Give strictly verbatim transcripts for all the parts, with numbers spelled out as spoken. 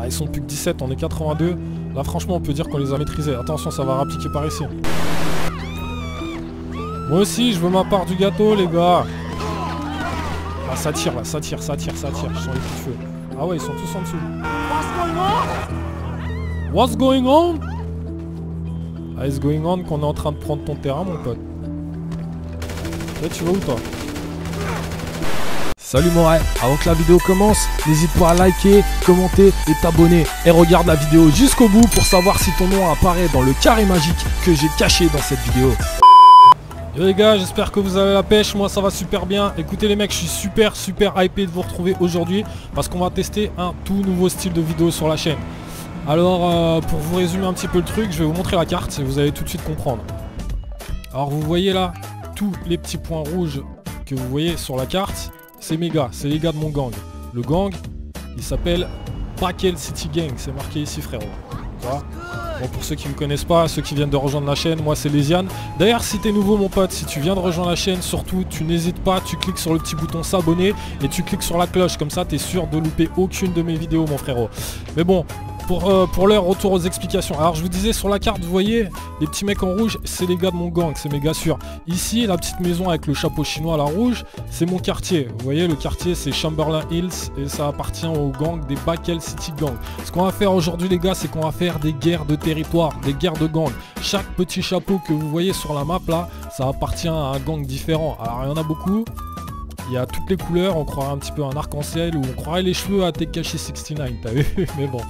ils sont plus que dix-sept, on est quatre-vingt-deux. Là franchement on peut dire qu'on les a maîtrisés. Attention, ça va rappliquer par ici. Moi aussi je veux ma part du gâteau les gars. Ah ça tire là, ça tire, ça tire, ça tire. Je sens les coups de feu. Ah ouais, ils sont tous en dessous. What's going on? Ah, it's going on qu'on est en train de prendre ton terrain mon pote. Là tu vas où toi? Salut mon rêve, avant que la vidéo commence, n'hésite pas à liker, commenter et t'abonner. Et regarde la vidéo jusqu'au bout pour savoir si ton nom apparaît dans le carré magique que j'ai caché dans cette vidéo. Yo les gars, j'espère que vous avez la pêche, moi ça va super bien. Écoutez les mecs, je suis super super hypé de vous retrouver aujourd'hui parce qu'on va tester un tout nouveau style de vidéo sur la chaîne. Alors euh, pour vous résumer un petit peu le truc, je vais vous montrer la carte et vous allez tout de suite comprendre. Alors vous voyez là, tous les petits points rouges que vous voyez sur la carte, c'est mes gars, c'est les gars de mon gang. Le gang, il s'appelle Bakel City Gang, c'est marqué ici frérot. Voilà. Bon, pour ceux qui ne me connaissent pas, ceux qui viennent de rejoindre la chaîne, moi c'est Léziane. D'ailleurs si t'es nouveau mon pote, si tu viens de rejoindre la chaîne, surtout tu n'hésites pas, tu cliques sur le petit bouton s'abonner et tu cliques sur la cloche, comme ça t'es sûr de louper aucune de mes vidéos mon frérot. Mais bon, pour, euh, pour l'heure, retour aux explications. Alors je vous disais sur la carte, vous voyez, les petits mecs en rouge, c'est les gars de mon gang, c'est méga sûr. Ici, la petite maison avec le chapeau chinois à la rouge, c'est mon quartier. Vous voyez, le quartier c'est Chamberlain Hills et ça appartient au gang des Bakel City Gang. Ce qu'on va faire aujourd'hui les gars, c'est qu'on va faire des guerres de territoire, des guerres de gang. Chaque petit chapeau que vous voyez sur la map là, ça appartient à un gang différent. Alors il y en a beaucoup. Il y a toutes les couleurs, on croirait un petit peu un arc-en-ciel ou on croirait les cheveux à Tekashi soixante-neuf, t'as vu? Mais bon.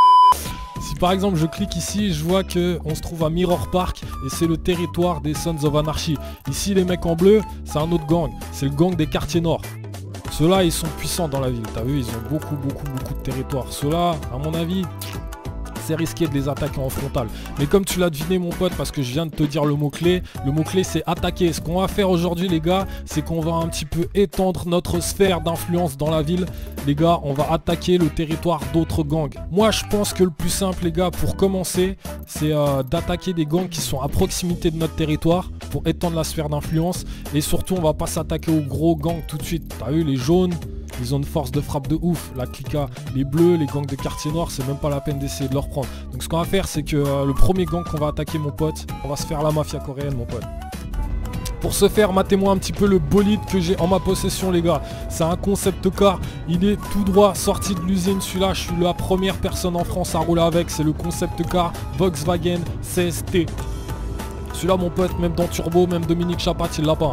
Si par exemple je clique ici, je vois que on se trouve à Mirror Park et c'est le territoire des Sons of Anarchy. Ici les mecs en bleu, c'est un autre gang, c'est le gang des quartiers nord. Ceux-là ils sont puissants dans la ville, t'as vu, ils ont beaucoup beaucoup beaucoup de territoire. Ceux-là, à mon avis, c'est risqué de les attaquer en frontal. Mais comme tu l'as deviné mon pote, parce que je viens de te dire le mot-clé, le mot-clé c'est attaquer. Ce qu'on va faire aujourd'hui les gars, c'est qu'on va un petit peu étendre notre sphère d'influence dans la ville. Les gars, on va attaquer le territoire d'autres gangs. Moi je pense que le plus simple les gars, pour commencer, c'est euh, d'attaquer des gangs qui sont à proximité de notre territoire pour étendre la sphère d'influence. Et surtout on va pas s'attaquer aux gros gangs tout de suite. T'as vu les jaunes? Ils ont une force de frappe de ouf, la clica, les bleus, les gangs de quartier nord, c'est même pas la peine d'essayer de leur prendre. Donc ce qu'on va faire c'est que euh, le premier gang qu'on va attaquer mon pote, on va se faire la mafia coréenne mon pote. Pour ce faire, matez-moi un petit peu le bolide que j'ai en ma possession les gars. C'est un concept car, il est tout droit sorti de l'usine celui-là, je suis la première personne en France à rouler avec, c'est le concept car Volkswagen C S T. Celui-là mon pote, même dans Turbo, même Dominique Chapat il l'a pas.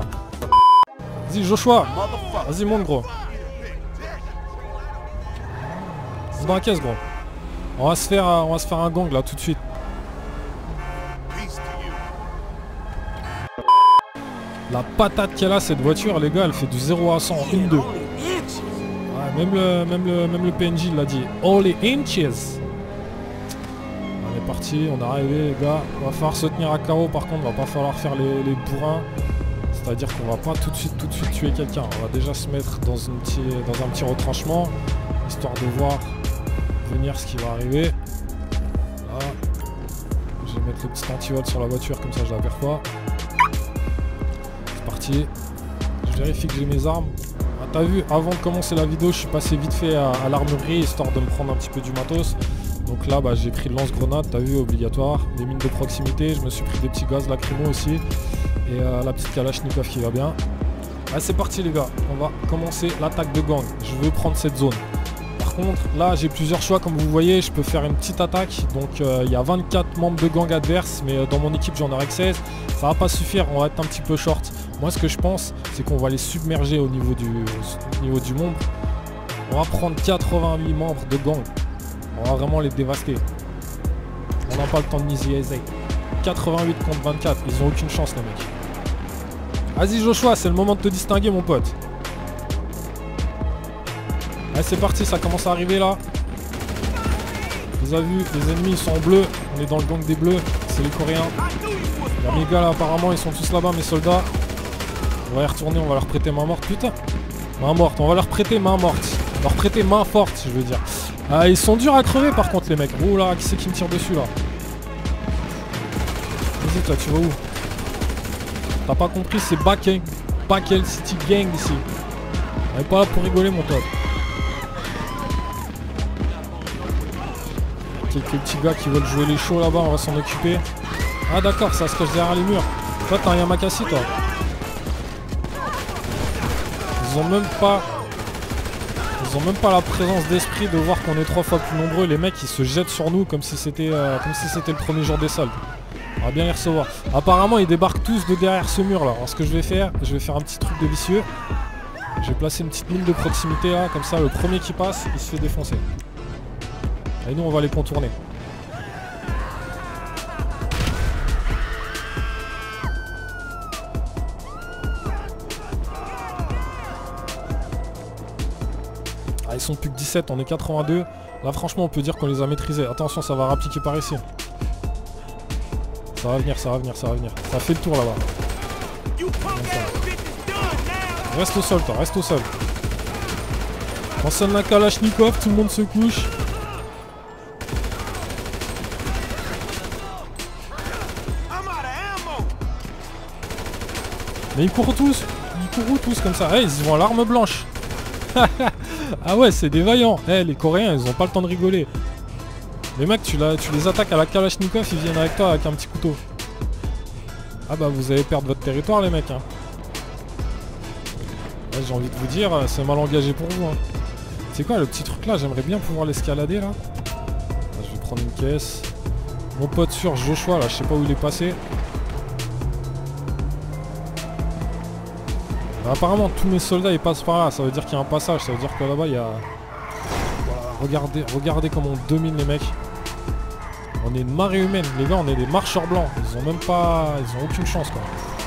Vas-y Joshua, vas-y monte gros. Dans la caisse gros. On va se faire on va se faire un gang là tout de suite. La patate qu'elle a cette voiture les gars, elle fait du zéro à cent en un deux. Ouais, même le même le même le P N J il l'a dit. All the inches. On est parti, on est arrivé les gars. On va falloir se tenir à carreau par contre, va pas falloir faire les, les bourrins. C'est-à-dire qu'on va pas tout de suite tout de suite tuer quelqu'un. On va déjà se mettre dans, une petit, dans un petit retranchement. Histoire de voir venir ce qui va arriver. Là. Je vais mettre le petit anti-hot sur la voiture, comme ça je la perds pas. C'est parti. Je vérifie que j'ai mes armes. Ah, t'as vu, avant de commencer la vidéo, je suis passé vite fait à, à l'armurerie, histoire de me prendre un petit peu du matos. Donc là, bah, j'ai pris le lance-grenade, t'as vu, obligatoire. Des mines de proximité, je me suis pris des petits gaz lacrymo aussi. Et euh, la petite kalachnikov qui va bien. Allez, c'est parti les gars, on va commencer l'attaque de gang. Je veux prendre cette zone. Par contre, là j'ai plusieurs choix comme vous voyez, je peux faire une petite attaque. Donc il euh, y a vingt-quatre membres de gang adverses, mais euh, dans mon équipe j'en aurai que seize. Ça va pas suffire, on va être un petit peu short. Moi ce que je pense, c'est qu'on va les submerger au niveau du, au niveau du monde. On va prendre quatre-vingt-huit membres de gang. On va vraiment les dévaster. On n'a pas le temps de niaiser. quatre-vingt-huit contre vingt-quatre, ils ont aucune chance les mecs. Vas-y Joshua, c'est le moment de te distinguer mon pote. Allez c'est parti, ça commence à arriver là. Vous avez vu, les ennemis ils sont en bleu. On est dans le gang des bleus, c'est les Coréens. Il y a mes gars là apparemment, ils sont tous là-bas mes soldats. On va y retourner, on va leur prêter main morte. Putain, main morte, on va leur prêter main morte. Leur prêter main forte je veux dire. Ah ils sont durs à crever par contre les mecs. Oh là, qui c'est qui me tire dessus là? Vas-y toi, tu vas où? T'as pas compris, c'est Bakel, Bakel City Gang ici. On est pas là pour rigoler mon pote. quelques petits gars qui veulent jouer les shows là-bas, on va s'en occuper. Ah d'accord, ça se cache derrière les murs. Toi t'as un Yamakasi toi. Ils ont même pas... Ils ont même pas la présence d'esprit de voir qu'on est trois fois plus nombreux. Les mecs ils se jettent sur nous comme si c'était euh, comme si c'était le premier jour des soldes. On va bien les recevoir. Apparemment ils débarquent tous de derrière ce mur là. Alors ce que je vais faire, je vais faire un petit truc de vicieux. Je vais placer une petite mine de proximité là, comme ça le premier qui passe, il se fait défoncer. Et nous on va les contourner. Ah, ils sont plus que dix-sept, on est quatre-vingt-deux. Là franchement on peut dire qu'on les a maîtrisés. Attention, ça va rappliquer par ici. Ça va venir, ça va venir, ça va venir. Ça fait le tour là-bas. Reste au sol toi, reste au sol. On sonne la Kalachnikov, tout le monde se couche. Mais ils courent tous, ils courent tous comme ça. Hey, ils vont à l'arme blanche. Ah ouais, c'est des vaillants. Hey, les Coréens, ils ont pas le temps de rigoler. Les mecs, tu, la, tu les attaques à la Kalachnikov, ils viennent avec toi avec un petit couteau. Ah bah vous allez perdre votre territoire les mecs. Hein. Ouais, j'ai envie de vous dire, c'est mal engagé pour vous. Hein. C'est quoi le petit truc là? J'aimerais bien pouvoir l'escalader là. Ah, je vais prendre une caisse. Mon pote sur Joshua là, je sais pas où il est passé. Alors, apparemment tous mes soldats ils passent par là, ça veut dire qu'il y a un passage, ça veut dire que là-bas il y a... Voilà, regardez, regardez comment on domine les mecs. On est une marée humaine, les gars, on est des marcheurs blancs. Ils ont même pas... Ils ont aucune chance quoi.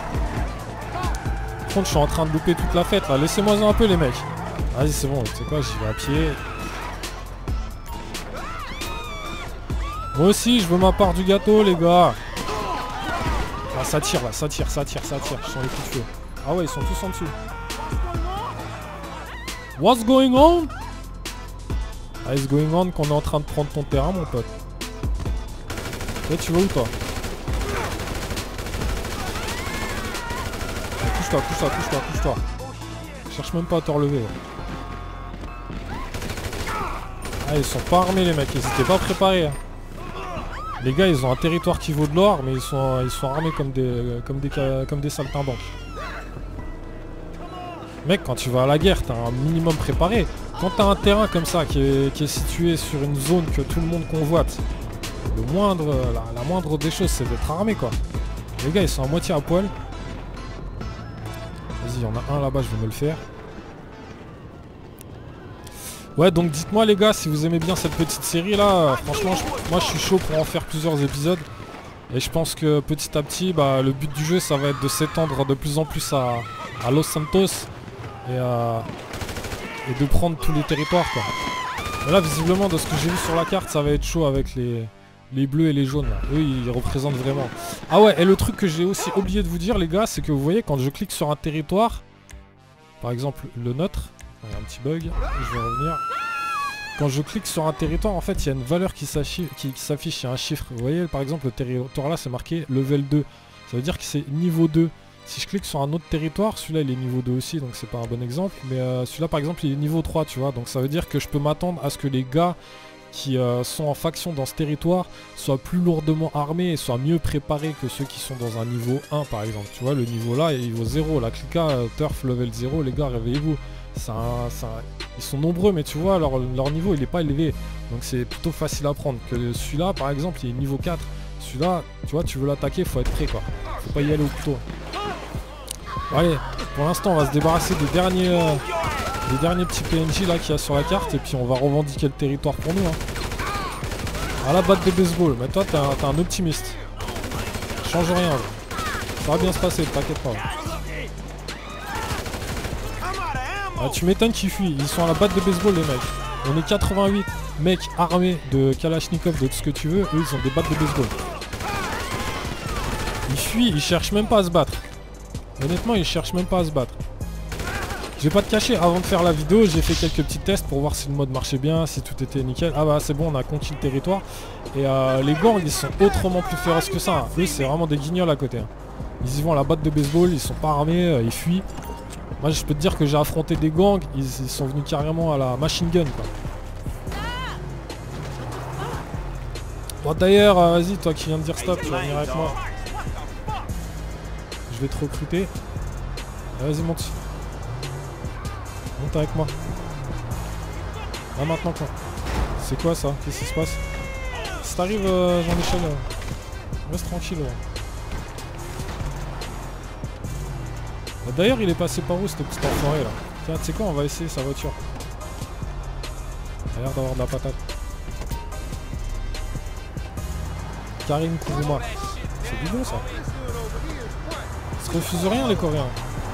Par contre je suis en train de louper toute la fête là, laissez-moi un peu les mecs. Vas-y c'est bon, tu sais quoi, j'y vais à pied. Moi aussi je veux ma part du gâteau les gars. Ah ça tire là, ça tire, ça tire, ça tire, je sens les coups de feu. Ah ouais ils sont tous en dessous. What's going on? Ah it's going on qu'on est en train de prendre ton terrain mon pote. Là tu vas où toi? Couche-toi, couche-toi, couche-toi, couche-toi. Cherche même pas à te relever. Ah ils sont pas armés les mecs, ils étaient pas préparés. Hein. Les gars ils ont un territoire qui vaut de l'or mais ils sont, ils sont armés comme des, comme des, comme des saltimbanques. Mec quand tu vas à la guerre t'as un minimum préparé. Quand t'as un terrain comme ça qui est, qui est situé sur une zone que tout le monde convoite, le moindre, la, la moindre des choses c'est d'être armé quoi. Les gars ils sont à moitié à poil. Vas-y, il y en a un là-bas, je vais me le faire. Ouais, donc dites-moi les gars, si vous aimez bien cette petite série là, franchement, je, moi je suis chaud pour en faire plusieurs épisodes. Et je pense que petit à petit, bah, le but du jeu, ça va être de s'étendre de plus en plus à, à Los Santos. Et, à, et de prendre tous les territoires quoi. Mais là, visiblement, de ce que j'ai vu sur la carte, ça va être chaud avec les... Les bleus et les jaunes là, eux ils représentent vraiment. Ah ouais, et le truc que j'ai aussi oublié de vous dire les gars, c'est que vous voyez quand je clique sur un territoire, par exemple le nôtre, il y a un petit bug, je vais revenir. Quand je clique sur un territoire, en fait il y a une valeur qui s'affiche, qui, qui s'affiche, il y a un chiffre. Vous voyez par exemple le territoire là c'est marqué level deux, ça veut dire que c'est niveau deux. Si je clique sur un autre territoire, celui-là il est niveau deux aussi, donc c'est pas un bon exemple. Mais euh, celui-là par exemple il est niveau trois, tu vois, donc ça veut dire que je peux m'attendre à ce que les gars qui euh, sont en faction dans ce territoire soient plus lourdement armés et soient mieux préparés que ceux qui sont dans un niveau un par exemple. Tu vois le niveau là est niveau zéro, la clica euh, turf level zéro, les gars réveillez-vous. Ça, ça, ils sont nombreux mais tu vois leur, leur niveau il est pas élevé, donc c'est plutôt facile à prendre. Que celui-là par exemple il est niveau quatre, celui-là tu vois tu veux l'attaquer, faut être prêt quoi, faut pas y aller au couteau. Allez, pour l'instant on va se débarrasser des derniers euh, les derniers petits P N J là qu'il y a sur la carte et puis on va revendiquer le territoire pour nous hein. À la batte de baseball, mais toi t'es un, t'es un optimiste. Change rien là. Ça va bien se passer, t'inquiète pas. Ah, tu m'étonnes qu'ils fuient, ils sont à la batte de baseball les mecs. On est quatre-vingt-huit mecs armés de Kalachnikov, de tout ce que tu veux, eux ils ont des battes de baseball. Ils fuient, ils cherchent même pas à se battre. Honnêtement ils cherchent même pas à se battre. Je vais pas te cacher, avant de faire la vidéo, j'ai fait quelques petits tests pour voir si le mode marchait bien, si tout était nickel. Ah bah c'est bon, on a conquis le territoire. Et euh, les gangs, ils sont autrement plus féroces que ça. Hein. Eux, c'est vraiment des guignols à côté. Hein. Ils y vont à la batte de baseball, ils sont pas armés, euh, ils fuient. Moi, je peux te dire que j'ai affronté des gangs, ils, ils sont venus carrément à la machine gun, quoi. Bon d'ailleurs, euh, vas-y, toi qui viens de dire stop, tu vas venir avec moi. Je vais te recruter. Vas-y, monte. Monte avec moi. Là maintenant quoi. C'est quoi ça? Qu'est-ce qui se passe? Si t'arrives, euh, Jean-Michel, euh, reste tranquille. Ouais. Bah, d'ailleurs, il est passé par où, ce petit enfoiré là? Tiens, tu sais quoi, on va essayer sa voiture. Il a l'air d'avoir de la patate. Karim Kuruma. C'est du bon ça. Ils se refusent rien les Coréens.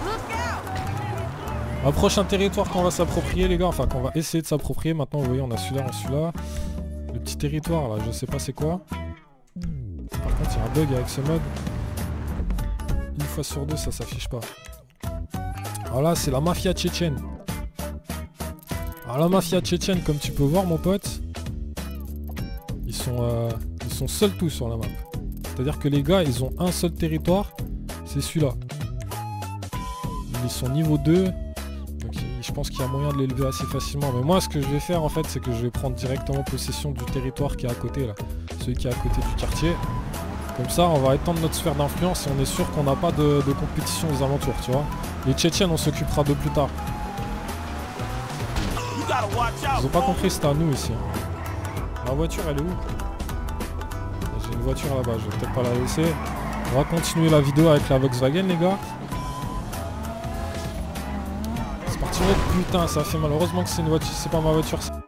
Un prochain territoire qu'on va s'approprier les gars, enfin qu'on va essayer de s'approprier. Maintenant vous voyez on a celui-là, on a celui-là. Le petit territoire là, je sais pas c'est quoi. Par contre il y a un bug avec ce mode. Une fois sur deux ça s'affiche pas. Voilà c'est la mafia tchétchène. Alors la mafia tchétchène comme tu peux voir mon pote, ils sont, euh, ils sont seuls tous sur la map. C'est-à-dire que les gars ils ont un seul territoire, c'est celui-là. Ils sont niveau deux. Donc je pense qu'il y a moyen de l'élever assez facilement. Mais moi ce que je vais faire en fait c'est que je vais prendre directement possession du territoire qui est à côté là. Celui qui est à côté du quartier. Comme ça on va étendre notre sphère d'influence et on est sûr qu'on n'a pas de, de compétition aux alentours, tu vois. Les Tchétchènes on s'occupera de plus tard. Ils ont pas compris c'était à nous ici. La voiture elle est où? J'ai une voiture là-bas, je vais peut-être pas la laisser. On va continuer la vidéo avec la Volkswagen les gars. Putain ça fait malheureusement que c'est une voiture, c'est pas ma voiture.